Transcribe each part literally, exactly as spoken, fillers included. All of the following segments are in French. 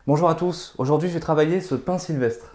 Bonjour à tous, aujourd'hui je vais travailler ce pin sylvestre.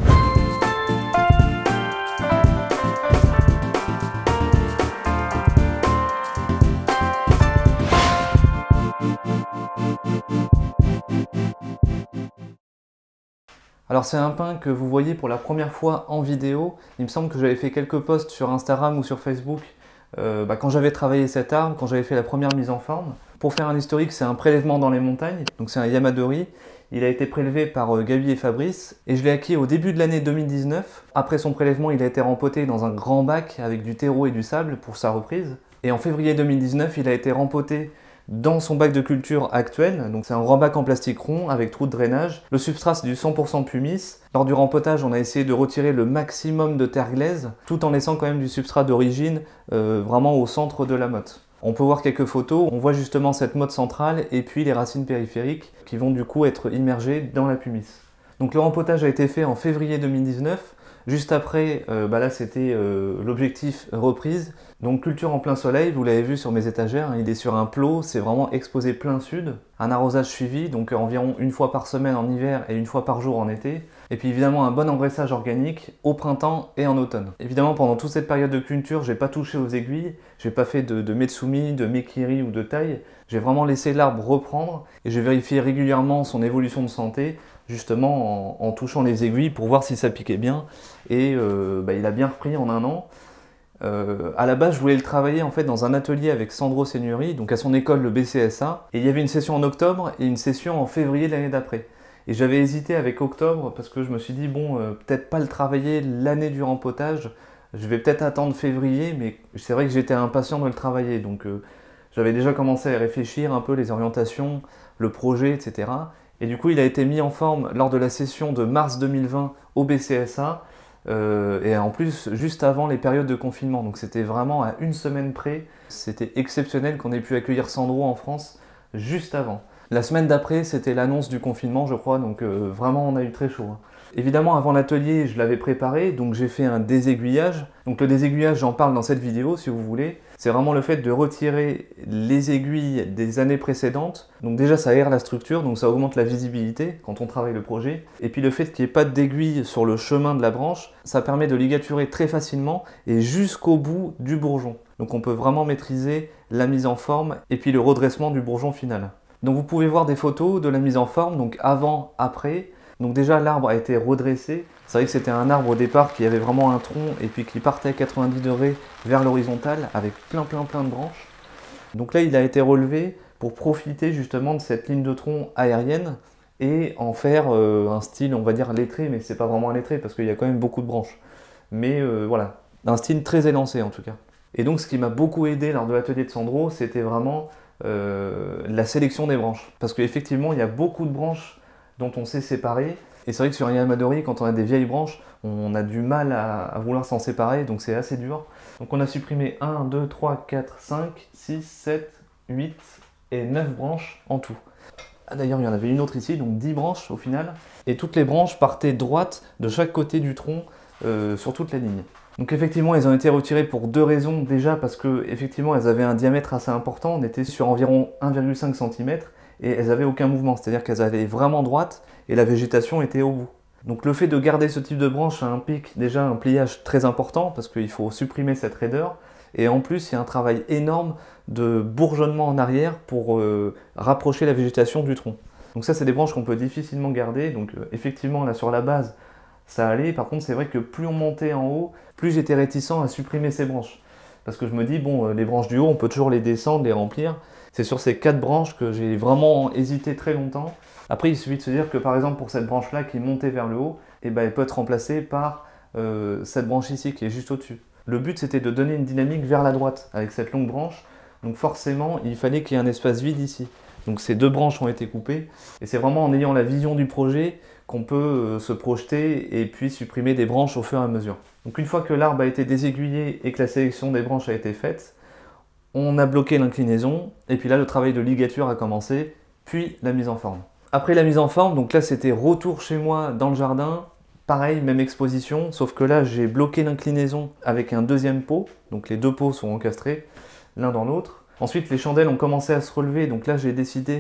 Alors c'est un pin que vous voyez pour la première fois en vidéo. Il me semble que j'avais fait quelques posts sur Instagram ou sur Facebook euh, bah, quand j'avais travaillé cet arbre, quand j'avais fait la première mise en forme. Pour faire un historique, c'est un prélèvement dans les montagnes, donc c'est un Yamadori. Il a été prélevé par euh, Gabi et Fabrice et je l'ai acquis au début de l'année deux mille dix-neuf. Après son prélèvement, il a été rempoté dans un grand bac avec du terreau et du sable pour sa reprise. Et en février deux mille dix-neuf, il a été rempoté dans son bac de culture actuel. Donc c'est un grand bac en plastique rond avec trou de drainage. Le substrat c'est du cent pour cent pumice. Lors du rempotage, on a essayé de retirer le maximum de terre glaise tout en laissant quand même du substrat d'origine euh, vraiment au centre de la motte. On peut voir quelques photos, on voit justement cette motte centrale et puis les racines périphériques qui vont du coup être immergées dans la pumice. Donc le rempotage a été fait en février deux mille dix-neuf. Juste après, euh, bah là c'était euh, l'objectif reprise. Donc culture en plein soleil, vous l'avez vu sur mes étagères, hein, il est sur un plot, c'est vraiment exposé plein sud. Un arrosage suivi, donc environ une fois par semaine en hiver et une fois par jour en été. Et puis évidemment un bon engraissage organique au printemps et en automne. Évidemment pendant toute cette période de culture, j'ai pas touché aux aiguilles, j'ai pas fait de, de metsumi, de mekiri ou de taille. J'ai vraiment laissé l'arbre reprendre et j'ai vérifié régulièrement son évolution de santé, justement en, en touchant les aiguilles pour voir si ça piquait bien. Et euh, bah, il a bien repris en un an. Euh, à la base, je voulais le travailler en fait dans un atelier avec Sandro Seigneury, donc à son école le B C S A. Et il y avait une session en octobre et une session en février de l'année d'après. Et j'avais hésité avec octobre parce que je me suis dit, bon, euh, peut-être pas le travailler l'année du rempotage. Je vais peut-être attendre février, mais c'est vrai que j'étais impatient de le travailler. Donc euh, j'avais déjà commencé à réfléchir un peu les orientations, le projet, et cetera. Et du coup, il a été mis en forme lors de la session de mars deux mille vingt au B C S A. Euh, et en plus, juste avant les périodes de confinement. Donc c'était vraiment à une semaine près. C'était exceptionnel qu'on ait pu accueillir Sandro en France juste avant. La semaine d'après, c'était l'annonce du confinement, je crois. Donc euh, vraiment, on a eu très chaud. Hein. Évidemment, avant l'atelier, je l'avais préparé. Donc j'ai fait un désaiguillage. Donc le désaiguillage, j'en parle dans cette vidéo si vous voulez. C'est vraiment le fait de retirer les aiguilles des années précédentes. Donc déjà, ça aère la structure, donc ça augmente la visibilité quand on travaille le projet. Et puis le fait qu'il n'y ait pas d'aiguille sur le chemin de la branche, ça permet de ligaturer très facilement et jusqu'au bout du bourgeon. Donc on peut vraiment maîtriser la mise en forme et puis le redressement du bourgeon final. Donc vous pouvez voir des photos de la mise en forme, donc avant, après. Donc déjà l'arbre a été redressé. C'est vrai que c'était un arbre au départ qui avait vraiment un tronc et puis qui partait à quatre-vingt-dix degrés vers l'horizontale avec plein plein plein de branches. Donc là il a été relevé pour profiter justement de cette ligne de tronc aérienne et en faire euh, un style on va dire lettré, mais c'est pas vraiment un lettré parce qu'il y a quand même beaucoup de branches. Mais euh, voilà, un style très élancé en tout cas. Et donc ce qui m'a beaucoup aidé lors de l'atelier de Sandro, c'était vraiment euh, la sélection des branches. Parce qu'effectivement il y a beaucoup de branches dont on sait séparer. Et c'est vrai que sur un Yamadori, quand on a des vieilles branches, on a du mal à, à vouloir s'en séparer, donc c'est assez dur. Donc on a supprimé un, deux, trois, quatre, cinq, six, sept, huit et neuf branches en tout. Ah, d'ailleurs, il y en avait une autre ici, donc dix branches au final. Et toutes les branches partaient droites de chaque côté du tronc euh, sur toute la ligne. Donc effectivement, elles ont été retirées pour deux raisons. Déjà parce que effectivement, elles avaient un diamètre assez important. On était sur environ un virgule cinq centimètres. Et elles n'avaient aucun mouvement, c'est-à-dire qu'elles allaient vraiment droite et la végétation était au bout. Donc le fait de garder ce type de branche implique déjà un pliage très important parce qu'il faut supprimer cette raideur et en plus il y a un travail énorme de bourgeonnement en arrière pour euh, rapprocher la végétation du tronc. Donc ça c'est des branches qu'on peut difficilement garder, donc euh, effectivement là sur la base ça allait, par contre c'est vrai que plus on montait en haut, plus j'étais réticent à supprimer ces branches. Parce que je me dis, bon, les branches du haut, on peut toujours les descendre, les remplir. C'est sur ces quatre branches que j'ai vraiment hésité très longtemps. Après, il suffit de se dire que par exemple, pour cette branche-là qui montait vers le haut, eh ben, elle peut être remplacée par euh, cette branche ici qui est juste au-dessus. Le but, c'était de donner une dynamique vers la droite avec cette longue branche. Donc forcément, il fallait qu'il y ait un espace vide ici. Donc ces deux branches ont été coupées. Et c'est vraiment en ayant la vision du projet qu'on peut euh, se projeter et puis supprimer des branches au fur et à mesure. Donc une fois que l'arbre a été désaiguillé et que la sélection des branches a été faite, on a bloqué l'inclinaison et puis là le travail de ligature a commencé, puis la mise en forme. Après la mise en forme, donc là c'était retour chez moi dans le jardin, pareil, même exposition, sauf que là j'ai bloqué l'inclinaison avec un deuxième pot, donc les deux pots sont encastrés l'un dans l'autre. Ensuite les chandelles ont commencé à se relever, donc là j'ai décidé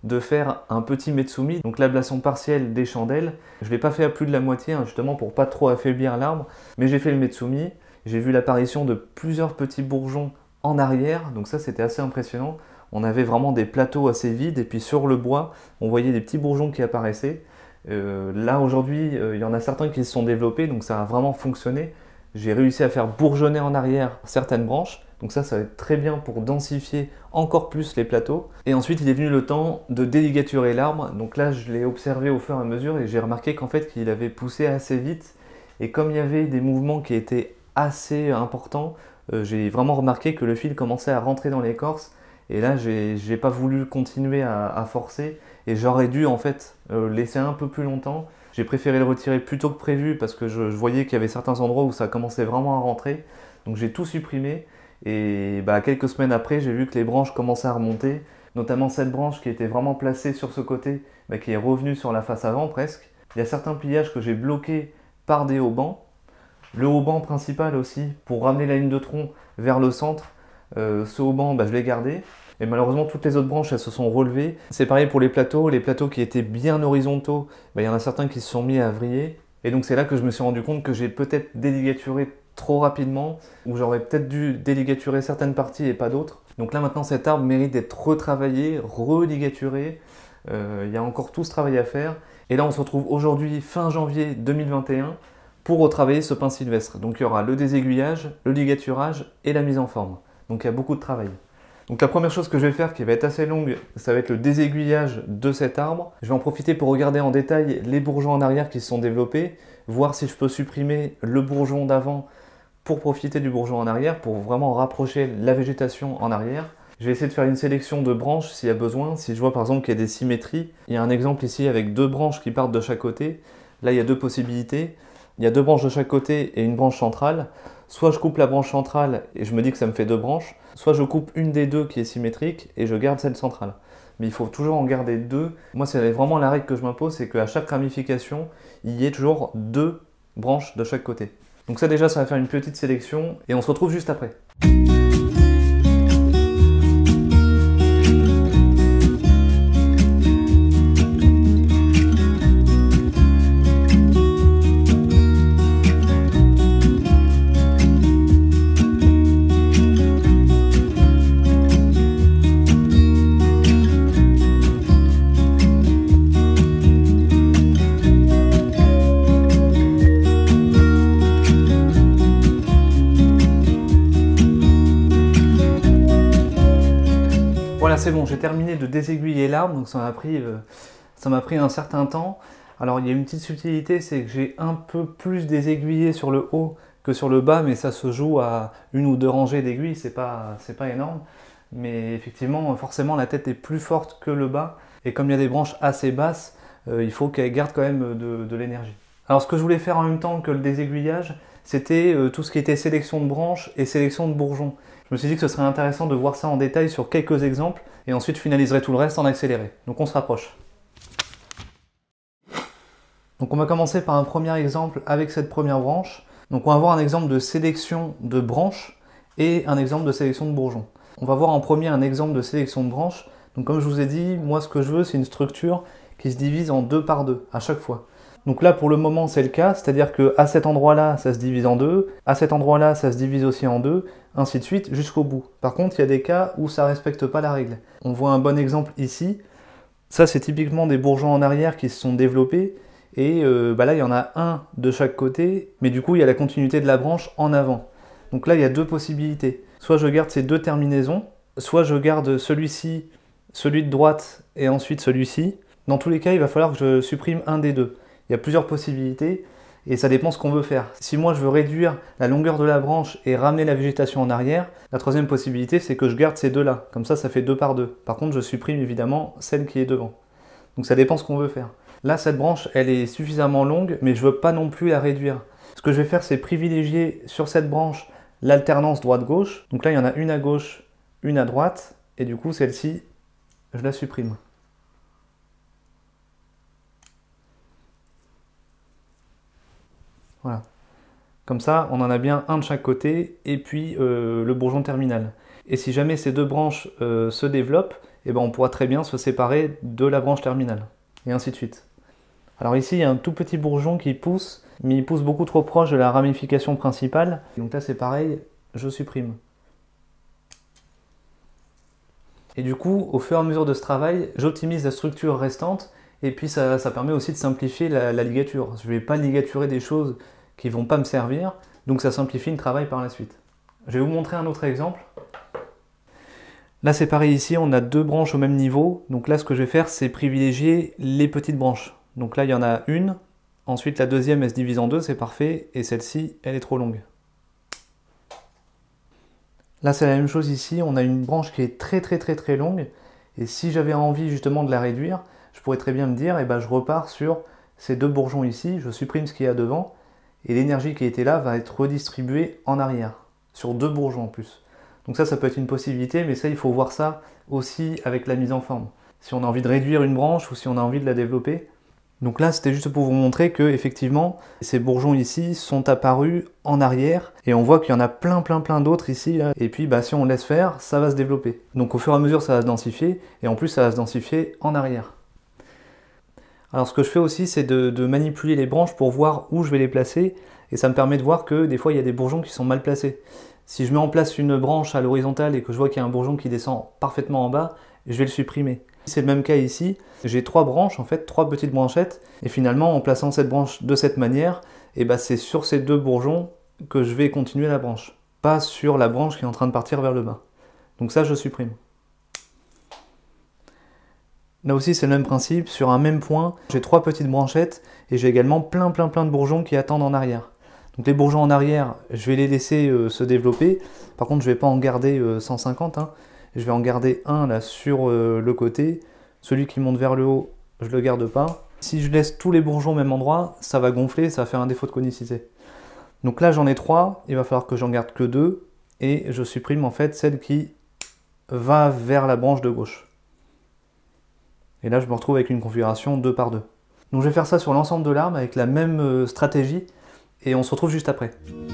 de faire un petit Metsumi, donc l'ablation partielle des chandelles. Je ne l'ai pas fait à plus de la moitié, hein, justement pour pas trop affaiblir l'arbre, mais j'ai fait le Metsumi. J'ai vu l'apparition de plusieurs petits bourgeons en arrière, donc ça c'était assez impressionnant. On avait vraiment des plateaux assez vides, et puis sur le bois, on voyait des petits bourgeons qui apparaissaient. Euh, là aujourd'hui, euh, il y en a certains qui se sont développés, donc ça a vraiment fonctionné. J'ai réussi à faire bourgeonner en arrière certaines branches, donc ça, ça va être très bien pour densifier encore plus les plateaux. Et ensuite, il est venu le temps de déligaturer l'arbre. Donc là, je l'ai observé au fur et à mesure et j'ai remarqué qu'en fait, qu'il avait poussé assez vite. Et comme il y avait des mouvements qui étaient assez importants, euh, j'ai vraiment remarqué que le fil commençait à rentrer dans l'écorce. Et là, j'ai j'ai pas voulu continuer à, à forcer et j'aurais dû en fait euh, laisser un peu plus longtemps. J'ai préféré le retirer plus tôt que prévu parce que je, je voyais qu'il y avait certains endroits où ça commençait vraiment à rentrer. Donc j'ai tout supprimé et bah, quelques semaines après, j'ai vu que les branches commençaient à remonter, notamment cette branche qui était vraiment placée sur ce côté, bah, qui est revenue sur la face avant presque. Il y a certains pliages que j'ai bloqués par des haubans. Le hauban principal aussi, pour ramener la ligne de tronc vers le centre. Euh, ce hauban, bah, je l'ai gardé. Et malheureusement, toutes les autres branches, elles se sont relevées. C'est pareil pour les plateaux. Les plateaux qui étaient bien horizontaux, bah, il y en a certains qui se sont mis à vriller. Et donc c'est là que je me suis rendu compte que j'ai peut-être déligaturé trop rapidement, ou j'aurais peut-être dû déligaturer certaines parties et pas d'autres. Donc là maintenant, cet arbre mérite d'être retravaillé, religaturé. Euh, il y a encore tout ce travail à faire. Et là, on se retrouve aujourd'hui, fin janvier deux mille vingt et un, pour retravailler ce pin sylvestre. Donc il y aura le désaiguillage, le ligaturage et la mise en forme. Donc il y a beaucoup de travail. Donc la première chose que je vais faire, qui va être assez longue, ça va être le désaiguillage de cet arbre. Je vais en profiter pour regarder en détail les bourgeons en arrière qui se sont développés, voir si je peux supprimer le bourgeon d'avant pour profiter du bourgeon en arrière, pour vraiment rapprocher la végétation en arrière. Je vais essayer de faire une sélection de branches s'il y a besoin. Si je vois par exemple qu'il y a des symétries, il y a un exemple ici avec deux branches qui partent de chaque côté. Là, il y a deux possibilités. Il y a deux branches de chaque côté et une branche centrale. Soit je coupe la branche centrale et je me dis que ça me fait deux branches, soit je coupe une des deux qui est symétrique et je garde celle centrale. Mais il faut toujours en garder deux. Moi, c'est vraiment la règle que je m'impose, c'est qu'à chaque ramification, il y ait toujours deux branches de chaque côté. Donc ça déjà, ça va faire une petite sélection et on se retrouve juste après. Voilà, c'est bon, j'ai terminé de désaiguiller l'arbre, donc ça m'a pris, euh, ça m'a pris un certain temps. Alors il y a une petite subtilité, c'est que j'ai un peu plus désaiguillé sur le haut que sur le bas, mais ça se joue à une ou deux rangées d'aiguilles, c'est pas, c'est pas énorme. Mais effectivement, forcément, la tête est plus forte que le bas, et comme il y a des branches assez basses, euh, il faut qu'elle garde quand même de, de l'énergie. Alors ce que je voulais faire en même temps que le désaiguillage, c'était euh, tout ce qui était sélection de branches et sélection de bourgeons. Je me suis dit que ce serait intéressant de voir ça en détail sur quelques exemples et ensuite je finaliserai tout le reste en accéléré. Donc on se rapproche. Donc on va commencer par un premier exemple avec cette première branche. Donc on va voir un exemple de sélection de branches et un exemple de sélection de bourgeons. On va voir en premier un exemple de sélection de branches. Donc comme je vous ai dit, moi ce que je veux c'est une structure qui se divise en deux par deux à chaque fois. Donc là pour le moment c'est le cas, c'est-à-dire qu'à cet endroit-là ça se divise en deux, à cet endroit-là ça se divise aussi en deux, ainsi de suite jusqu'au bout. Par contre il y a des cas où ça ne respecte pas la règle. On voit un bon exemple ici. Ça c'est typiquement des bourgeons en arrière qui se sont développés et euh, bah là il y en a un de chaque côté, mais du coup il y a la continuité de la branche en avant. Donc là il y a deux possibilités. Soit je garde ces deux terminaisons, soit je garde celui-ci, celui de droite et ensuite celui-ci. Dans tous les cas il va falloir que je supprime un des deux. Il y a plusieurs possibilités et ça dépend ce qu'on veut faire. Si moi je veux réduire la longueur de la branche et ramener la végétation en arrière, la troisième possibilité c'est que je garde ces deux-là. Comme ça, ça fait deux par deux. Par contre, je supprime évidemment celle qui est devant. Donc ça dépend ce qu'on veut faire. Là, cette branche, elle est suffisamment longue, mais je ne veux pas non plus la réduire. Ce que je vais faire, c'est privilégier sur cette branche l'alternance droite-gauche. Donc là, il y en a une à gauche, une à droite, et du coup, celle-ci, je la supprime. Voilà. Comme ça, on en a bien un de chaque côté et puis euh, le bourgeon terminal. Et si jamais ces deux branches euh, se développent, et ben on pourra très bien se séparer de la branche terminale, et ainsi de suite. Alors ici, il y a un tout petit bourgeon qui pousse, mais il pousse beaucoup trop proche de la ramification principale. Donc là, c'est pareil, je supprime. Et du coup, au fur et à mesure de ce travail, j'optimise la structure restante, et puis ça, ça permet aussi de simplifier la, la ligature. Je ne vais pas ligaturer des choses qui ne vont pas me servir, donc ça simplifie le travail par la suite. Je vais vous montrer un autre exemple. Là c'est pareil ici, on a deux branches au même niveau, donc là ce que je vais faire c'est privilégier les petites branches. Donc là il y en a une, ensuite la deuxième elle se divise en deux, c'est parfait, et celle-ci elle est trop longue. Là c'est la même chose ici, on a une branche qui est très très très très longue, et si j'avais envie justement de la réduire, je pourrais très bien me dire, eh ben, je repars sur ces deux bourgeons ici, je supprime ce qu'il y a devant, et l'énergie qui était là va être redistribuée en arrière, sur deux bourgeons en plus. Donc ça, ça peut être une possibilité, mais ça, il faut voir ça aussi avec la mise en forme. Si on a envie de réduire une branche ou si on a envie de la développer. Donc là, c'était juste pour vous montrer que effectivement, ces bourgeons ici sont apparus en arrière, et on voit qu'il y en a plein plein plein d'autres ici, là. Et puis bah, si on laisse faire, ça va se développer. Donc au fur et à mesure, ça va se densifier, et en plus, ça va se densifier en arrière. Alors ce que je fais aussi, c'est de, de manipuler les branches pour voir où je vais les placer, et ça me permet de voir que des fois il y a des bourgeons qui sont mal placés. Si je mets en place une branche à l'horizontale et que je vois qu'il y a un bourgeon qui descend parfaitement en bas, je vais le supprimer. C'est le même cas ici, j'ai trois branches en fait, trois petites branchettes, et finalement en plaçant cette branche de cette manière, et bah, c'est sur ces deux bourgeons que je vais continuer la branche, pas sur la branche qui est en train de partir vers le bas. Donc ça je supprime. Là aussi c'est le même principe, sur un même point, j'ai trois petites branchettes et j'ai également plein plein plein de bourgeons qui attendent en arrière. Donc les bourgeons en arrière, je vais les laisser euh, se développer, par contre je ne vais pas en garder euh, cent cinquante, hein. Je vais en garder un là sur euh, le côté, celui qui monte vers le haut, je ne le garde pas. Si je laisse tous les bourgeons au même endroit, ça va gonfler, ça va faire un défaut de conicité. Donc là j'en ai trois, il va falloir que j'en garde que deux, et je supprime en fait celle qui va vers la branche de gauche. Et là, je me retrouve avec une configuration deux par deux. Donc je vais faire ça sur l'ensemble de l'arbre avec la même stratégie et on se retrouve juste après.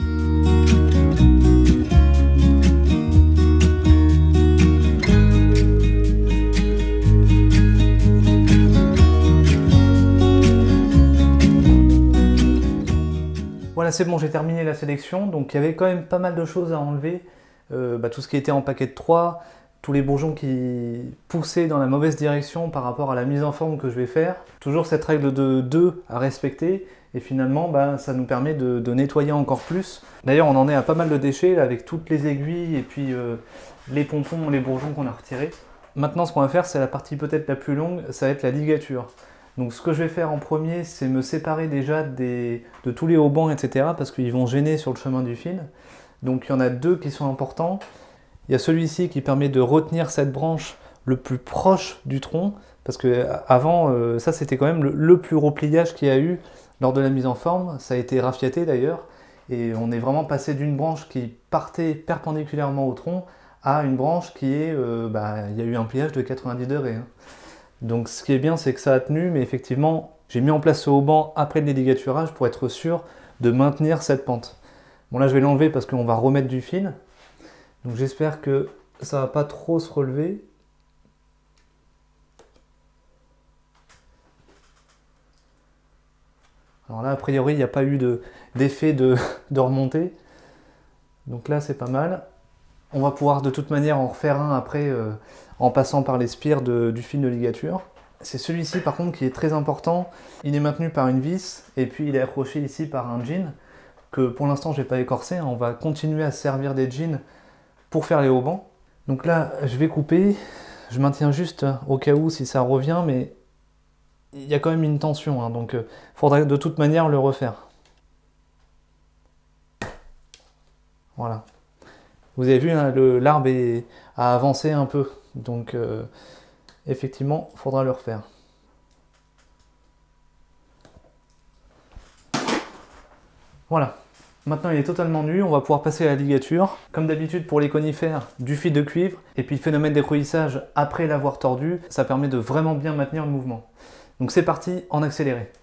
Voilà, c'est bon, j'ai terminé la sélection. Donc il y avait quand même pas mal de choses à enlever. Euh, bah, tout ce qui était en paquet de trois, tous les bourgeons qui poussaient dans la mauvaise direction par rapport à la mise en forme que je vais faire. Toujours cette règle de deux à respecter, et finalement bah, ça nous permet de, de nettoyer encore plus. D'ailleurs on en est à pas mal de déchets là, avec toutes les aiguilles et puis euh, les pompons, les bourgeons qu'on a retirés. Maintenant ce qu'on va faire, c'est la partie peut-être la plus longue, ça va être la ligature. Donc ce que je vais faire en premier, c'est me séparer déjà des, de tous les haubans, et cetera, parce qu'ils vont gêner sur le chemin du fil. Donc il y en a deux qui sont importants. Il y a celui-ci qui permet de retenir cette branche le plus proche du tronc, parce que avant, euh, ça c'était quand même le, le plus gros pliage qu'il y a eu lors de la mise en forme. Ça a été raffiaté d'ailleurs, et on est vraiment passé d'une branche qui partait perpendiculairement au tronc à une branche qui est, euh, bah, il y a eu un pliage de quatre-vingt-dix degrés. Hein. Donc ce qui est bien, c'est que ça a tenu, mais effectivement, j'ai mis en place ce haubans après le déligaturage pour être sûr de maintenir cette pente. Bon là je vais l'enlever parce qu'on va remettre du fil. Donc j'espère que ça va pas trop se relever. Alors là, a priori, il n'y a pas eu d'effet de, de, de remontée. Donc là, c'est pas mal. On va pouvoir de toute manière en refaire un après euh, en passant par les spires de, du fil de ligature. C'est celui-ci par contre qui est très important. Il est maintenu par une vis et puis il est accroché ici par un jean que pour l'instant je n'ai pas écorcé. On va continuer à se servir des jeans pour faire les haubans. Donc là, je vais couper. Je maintiens juste au cas où si ça revient, mais il y a quand même une tension, hein, donc il euh, faudra de toute manière le refaire. Voilà. Vous avez vu, hein, l'arbre a avancé un peu, donc euh, effectivement, il faudra le refaire. Voilà. Maintenant il est totalement nu, on va pouvoir passer à la ligature. Comme d'habitude pour les conifères, du fil de cuivre, et puis le phénomène d'écrouissage après l'avoir tordu, ça permet de vraiment bien maintenir le mouvement. Donc c'est parti, en accéléré.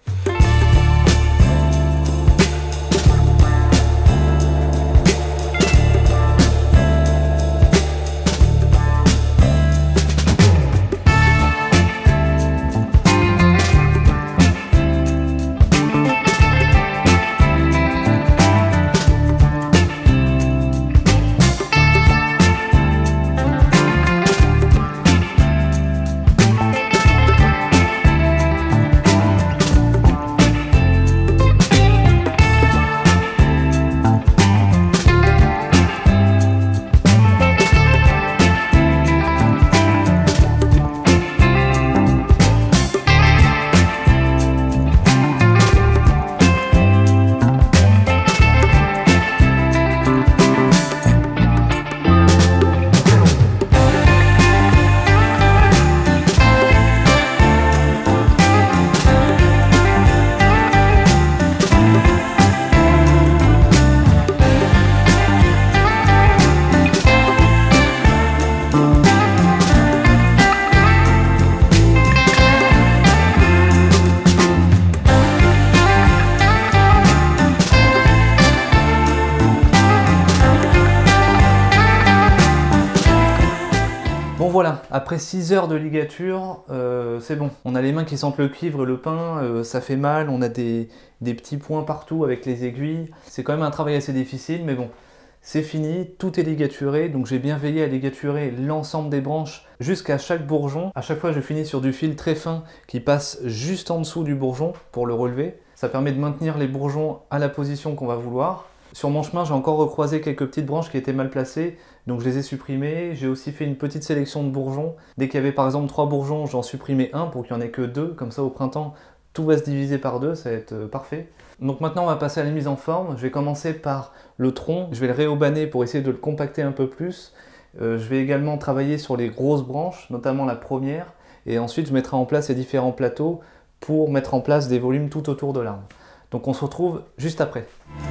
voilà, après six heures de ligature, euh, c'est bon. On a les mains qui sentent le cuivre, le pain, euh, ça fait mal, on a des, des petits points partout avec les aiguilles. C'est quand même un travail assez difficile, mais bon, c'est fini, tout est ligaturé, donc j'ai bien veillé à ligaturer l'ensemble des branches jusqu'à chaque bourgeon. À chaque fois, je finis sur du fil très fin qui passe juste en dessous du bourgeon pour le relever. Ça permet de maintenir les bourgeons à la position qu'on va vouloir. Sur mon chemin, j'ai encore recroisé quelques petites branches qui étaient mal placées, donc je les ai supprimées. J'ai aussi fait une petite sélection de bourgeons. Dès qu'il y avait par exemple trois bourgeons, j'en supprimais un pour qu'il n'y en ait que deux. Comme ça, au printemps, tout va se diviser par deux, ça va être parfait. Donc maintenant, on va passer à la mise en forme. Je vais commencer par le tronc. Je vais le réaubaner pour essayer de le compacter un peu plus. Euh, je vais également travailler sur les grosses branches, notamment la première. Et ensuite, je mettrai en place les différents plateaux pour mettre en place des volumes tout autour de l'arbre. Donc on se retrouve juste après.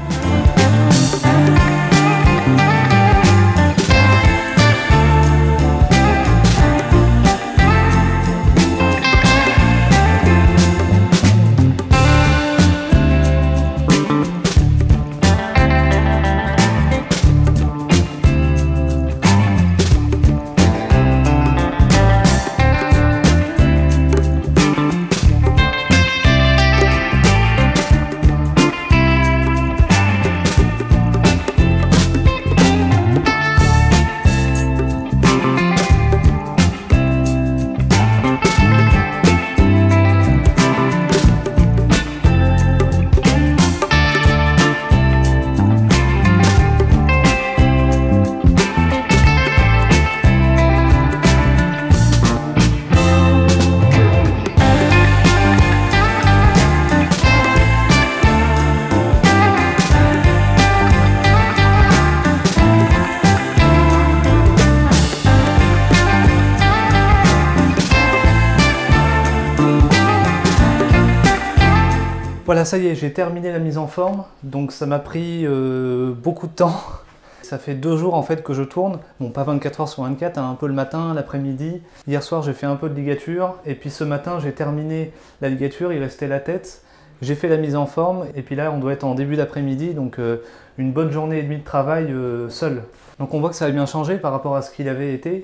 Voilà, ça y est, j'ai terminé la mise en forme, donc ça m'a pris euh, beaucoup de temps. Ça fait deux jours en fait que je tourne, bon pas vingt-quatre heures sur vingt-quatre, hein, un peu le matin, l'après-midi. Hier soir j'ai fait un peu de ligature, et puis ce matin j'ai terminé la ligature, il restait la tête. J'ai fait la mise en forme, et puis là on doit être en début d'après-midi, donc euh, une bonne journée et demie de travail euh, seul. Donc on voit que ça a bien changé par rapport à ce qu'il avait été.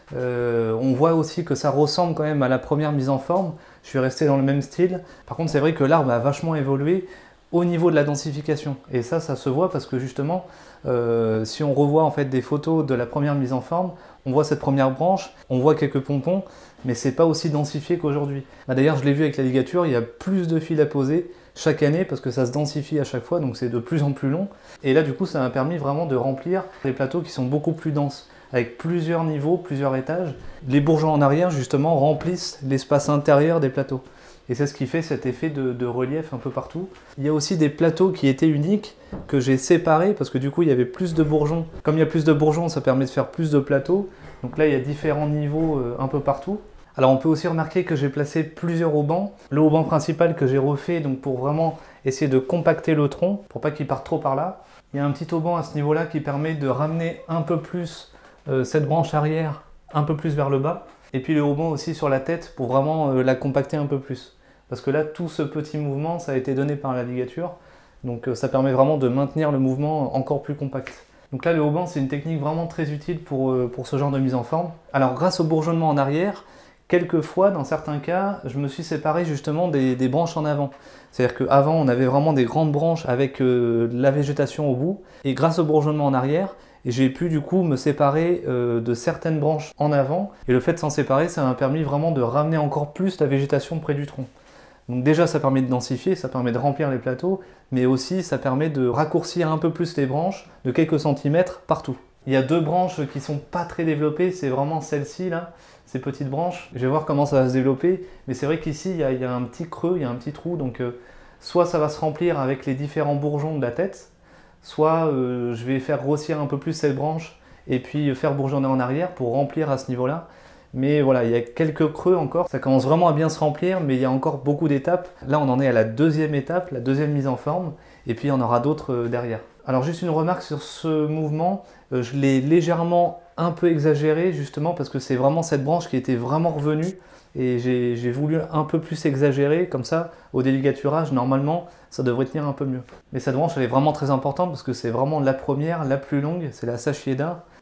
Euh, on voit aussi que ça ressemble quand même à la première mise en forme. Je suis resté dans le même style. Par contre, c'est vrai que l'arbre a vachement évolué au niveau de la densification. Et ça, ça se voit parce que justement, euh, si on revoit en fait des photos de la première mise en forme, on voit cette première branche, on voit quelques pompons, mais c'est pas aussi densifié qu'aujourd'hui. Bah, d'ailleurs, je l'ai vu avec la ligature, il y a plus de fils à poser chaque année parce que ça se densifie à chaque fois, donc c'est de plus en plus long. Et là, du coup, ça m'a permis vraiment de remplir des plateaux qui sont beaucoup plus denses, avec plusieurs niveaux, plusieurs étages. Les bourgeons en arrière, justement, remplissent l'espace intérieur des plateaux. Et c'est ce qui fait cet effet de, de relief un peu partout. Il y a aussi des plateaux qui étaient uniques, que j'ai séparés, parce que du coup, il y avait plus de bourgeons. Comme il y a plus de bourgeons, ça permet de faire plus de plateaux. Donc là, il y a différents niveaux euh, un peu partout. Alors on peut aussi remarquer que j'ai placé plusieurs haubans. Le hauban principal que j'ai refait donc pour vraiment essayer de compacter le tronc, pour pas qu'il parte trop par là. Il y a un petit auban à ce niveau-là qui permet de ramener un peu plus euh, cette branche arrière, un peu plus vers le bas. Et puis le auban aussi sur la tête pour vraiment euh, la compacter un peu plus. Parce que là, tout ce petit mouvement, ça a été donné par la ligature. Donc euh, ça permet vraiment de maintenir le mouvement encore plus compact. Donc là, le auban, c'est une technique vraiment très utile pour, euh, pour ce genre de mise en forme. Alors grâce au bourgeonnement en arrière, quelquefois, dans certains cas, je me suis séparé justement des, des branches en avant. C'est-à-dire qu'avant, on avait vraiment des grandes branches avec euh, la végétation au bout. Et grâce au bourgeonnement en arrière, j'ai pu du coup me séparer euh, de certaines branches en avant. Et le fait de s'en séparer, ça m'a permis vraiment de ramener encore plus la végétation près du tronc. Donc déjà, ça permet de densifier, ça permet de remplir les plateaux, mais aussi ça permet de raccourcir un peu plus les branches de quelques centimètres partout. Il y a deux branches qui sont pas très développées, c'est vraiment celle-ci là, ces petites branches. Je vais voir comment ça va se développer, mais c'est vrai qu'ici il, il y a un petit creux, il y a un petit trou, donc euh, soit ça va se remplir avec les différents bourgeons de la tête, soit euh, je vais faire grossir un peu plus cette branche et puis faire bourgeonner en arrière pour remplir à ce niveau-là. Mais voilà, il y a quelques creux encore, ça commence vraiment à bien se remplir, mais il y a encore beaucoup d'étapes. Là, on en est à la deuxième étape, la deuxième mise en forme, et puis il y en aura d'autres derrière. Alors juste une remarque sur ce mouvement, je l'ai légèrement un peu exagéré, justement, parce que c'est vraiment cette branche qui était vraiment revenue, et j'ai voulu un peu plus exagérer, comme ça, au déligaturage, normalement, ça devrait tenir un peu mieux. Mais cette branche, elle est vraiment très importante, parce que c'est vraiment la première, la plus longue, c'est la Sachieda.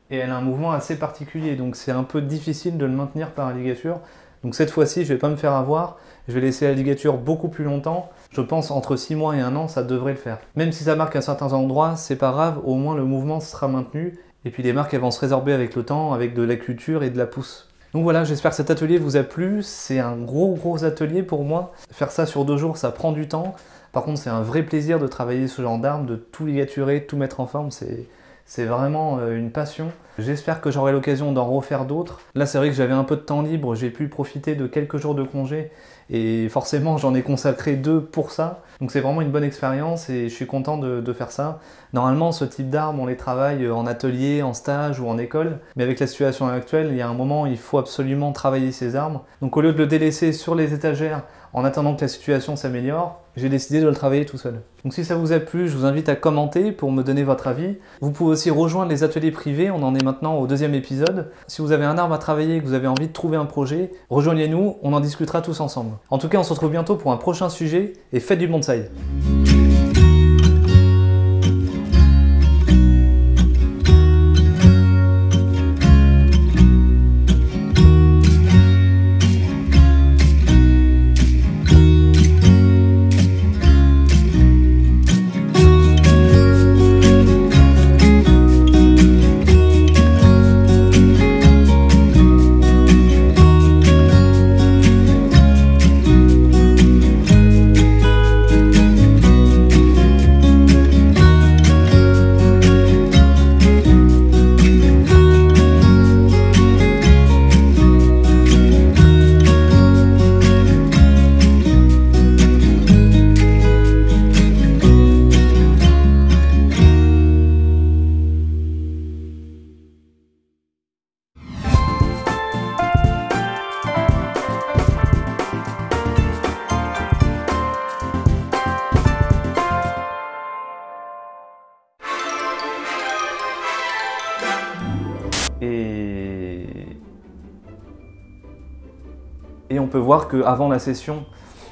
et elle a un mouvement assez particulier, donc c'est un peu difficile de le maintenir par la ligature. Donc cette fois-ci, je ne vais pas me faire avoir, je vais laisser la ligature beaucoup plus longtemps. Je pense entre six mois et un an, ça devrait le faire. Même si ça marque à certains endroits, c'est pas grave, au moins le mouvement sera maintenu. Et puis les marques elles vont se résorber avec le temps, avec de la culture et de la pousse. Donc voilà, j'espère que cet atelier vous a plu. C'est un gros gros atelier pour moi. Faire ça sur deux jours, ça prend du temps. Par contre, c'est un vrai plaisir de travailler ce genre d'arme, de tout ligaturer, tout mettre en forme. C'est... C'est vraiment une passion. J'espère que j'aurai l'occasion d'en refaire d'autres. Là, c'est vrai que j'avais un peu de temps libre, j'ai pu profiter de quelques jours de congé et forcément, j'en ai consacré deux pour ça. Donc c'est vraiment une bonne expérience et je suis content de, de faire ça. Normalement, ce type d'armes, on les travaille en atelier, en stage ou en école. Mais avec la situation actuelle, il y a un moment où il faut absolument travailler ces armes. Donc au lieu de le délaisser sur les étagères en attendant que la situation s'améliore, j'ai décidé de le travailler tout seul. Donc si ça vous a plu, je vous invite à commenter pour me donner votre avis. Vous pouvez aussi rejoindre les ateliers privés, on en est maintenant au deuxième épisode. Si vous avez un arme à travailler et que vous avez envie de trouver un projet, rejoignez-nous, on en discutera tous ensemble. En tout cas, on se retrouve bientôt pour un prochain sujet et faites du bonsaï. Et... et on peut voir qu'avant la session...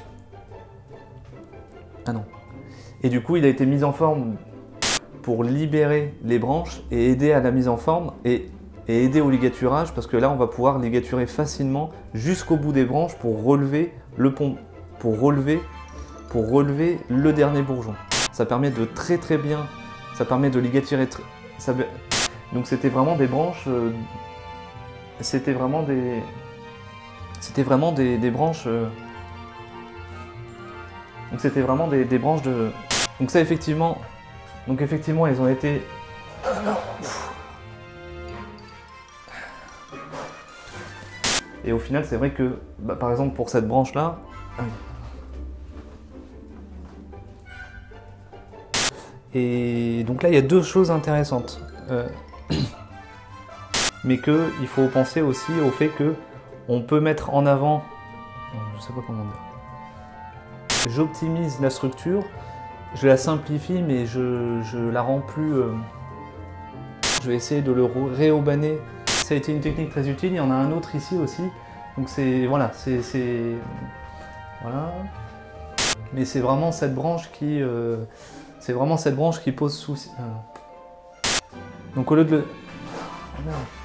Ah non. Et du coup, il a été mis en forme pour libérer les branches et aider à la mise en forme et, et aider au ligaturage, parce que là, on va pouvoir ligaturer facilement jusqu'au bout des branches pour relever le pont, pour relever, pour relever le dernier bourgeon. Ça permet de très très bien, ça permet de ligaturer très... Ça... Donc c'était vraiment des branches, euh, c'était vraiment des, c'était vraiment des, des branches, euh, donc c'était vraiment des, des branches de, donc ça effectivement, donc effectivement ils ont été, et au final c'est vrai que, bah, par exemple pour cette branche là, et donc là il y a deux choses intéressantes. Euh, mais qu'il faut penser aussi au fait que on peut mettre en avant, je sais pas comment dire, j'optimise la structure, je la simplifie mais je, je la rends plus, euh, je vais essayer de le réaubaner. Ça a été une technique très utile, il y en a un autre ici aussi, donc c'est, voilà, c'est, voilà, mais c'est vraiment cette branche qui, euh, c'est vraiment cette branche qui pose souci. Euh. Donc au lieu de le... Oh, merde.